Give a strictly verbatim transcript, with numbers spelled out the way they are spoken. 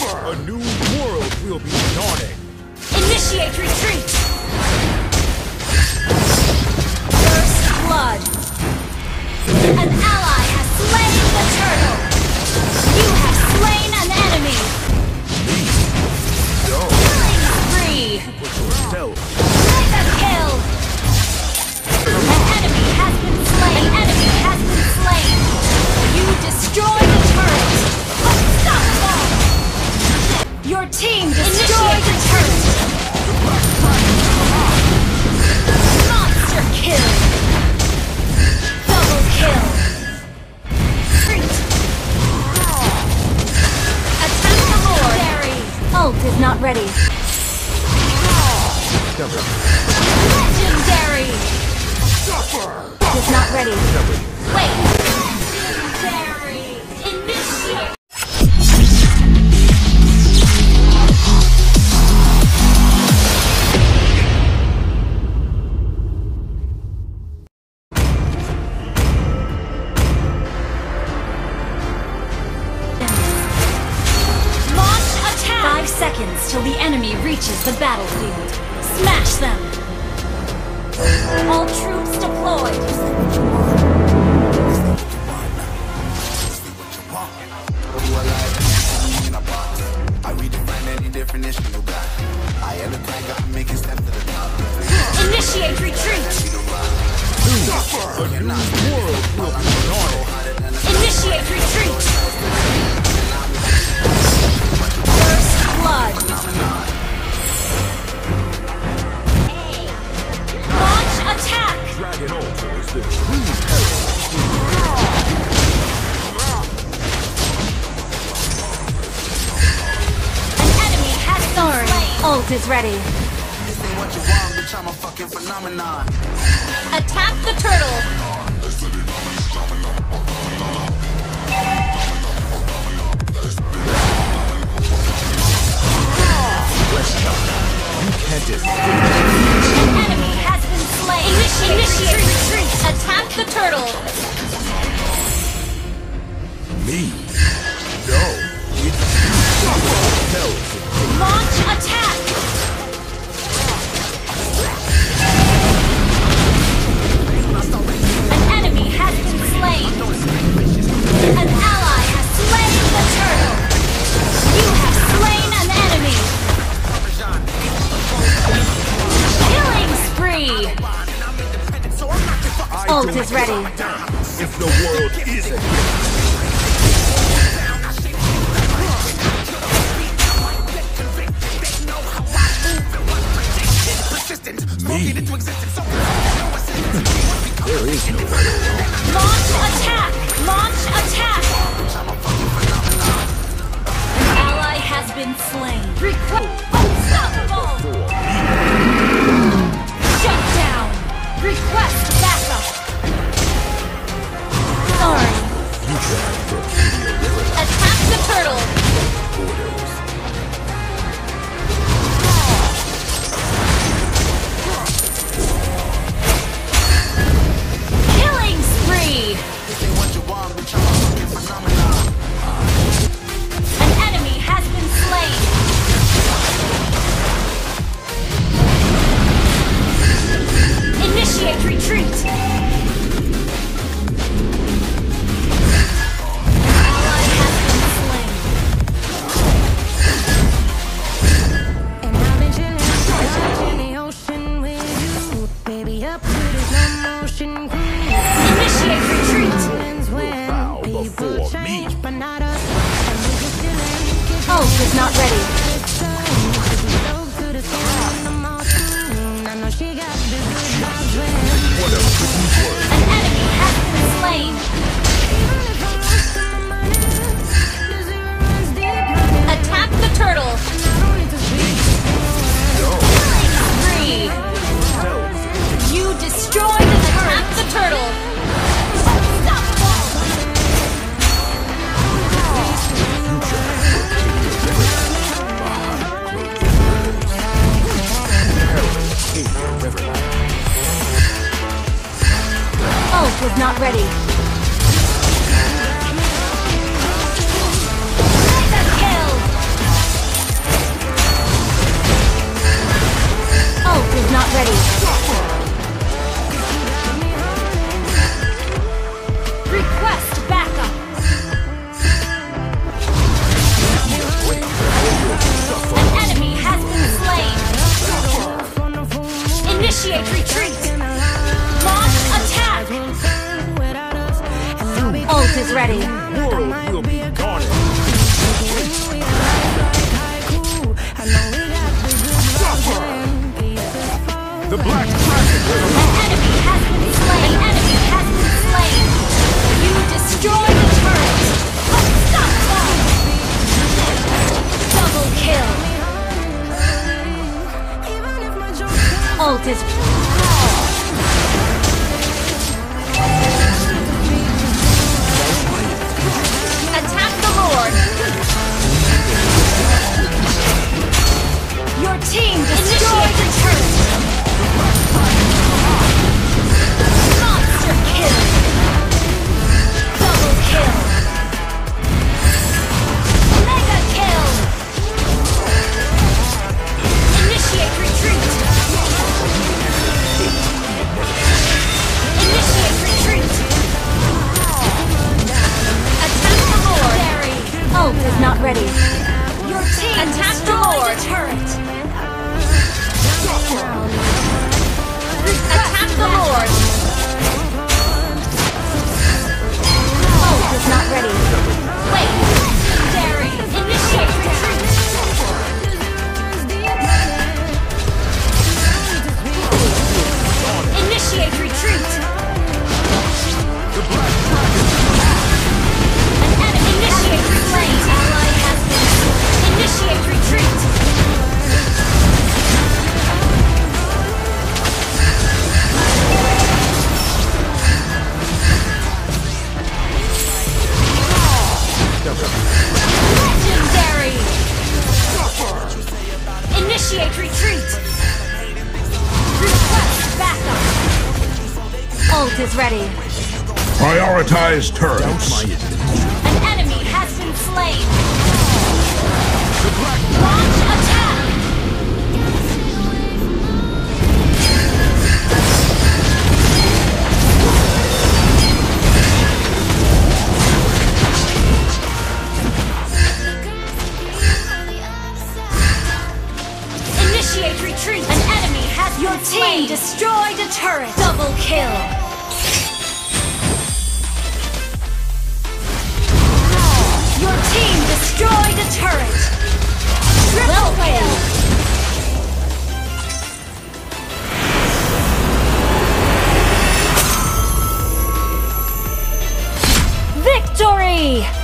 A new world will be dawning. Initiate retreat! First blood! An ally has slain the turtle! You have slain an enemy! Me? No. Killing spree! Put yourself. Mega kill! An enemy has been slain! An enemy has been slain! You destroy the turret! Unstoppable! Your team destroyed the turret! Monster kill! Double kill! Treat! Attack the Lord! Legendary! Ult is not ready. Legendary! Ult is not ready. Wait! Legendary! Initiate! Seconds till the enemy reaches the battlefield. Smash them! All troops deployed! I redefine any definition of God. I am the tiger, I'm making steps to the top. Initiate retreat! A new world will be dawning. Initiate retreat! First blood! Launch attack! Dragon Ultra is the true peril. An enemy has been slain! Ult is ready. This ain't what you want, bitch, I'm a fucking phenomenon. Attack the turtle! You can't escape. An enemy has been slain! Initiate, Initiate retreat! Attack the turtle! Me? No. It's you. Hell, Launch attack! An enemy has been slain! An ally has slain the turtle! You have slain an enemy! Killing spree! Ult is ready. if the world isn't. Me? There is no way. Launch attack! Launch attack! An ally has been slain. Request unstoppable! Shut down! Request backup! Sorry. You tried to kill me a river. Attack the turtle! Orders. Killing spree! This ain't what you want, bitch, I'm a fucking phenomenon. An enemy has been slain! Initiate retreat! An ally has been slain. And I've been chilling out in the ocean with you, baby, up to the slow motion cruise. Initiate retreat! Happens when bow people before change, me. but not us. And we just chilling, kicking Ult is not ready. the sun. We go to the skin on the mountain. I know she got the good vibes when What a pretty word. An enemy has been slain. even if I'm lost in my mind, the zero runs deep running. Attack the turtle. And I don't need to speak. Killing spree. You destroy the turret. Attack the turtle. Unstoppable. Ult is not ready. Mega kill. is ready. World will be garnished. The Black Dragon will An enemy has been slain. An enemy has been slain. You destroyed the turret. Unstoppable. Double kill. Ult is. Attack the Lord. Your team destroyed the turret. Monster kill. Double kill. Mega kill. Initiate retreat. Initiate retreat. Attack the Lord. Ult is not ready. Your team attack the Lord. Turret. Attack the Lord. Ult is not ready. Wait. Legendary. Initiate retreat. Initiate retreat. the Black Dragon. An enemy initiate slain. Ally has been. Initiate retreat. Legendary. Initiate retreat. Request backup. Ult is ready. Prioritize turrets. An enemy has been slain. The Black Launch attack. Initiate retreat. An enemy has your team destroyed a turret. Double kill. Your team destroyed a turret. Triple kill. Victory!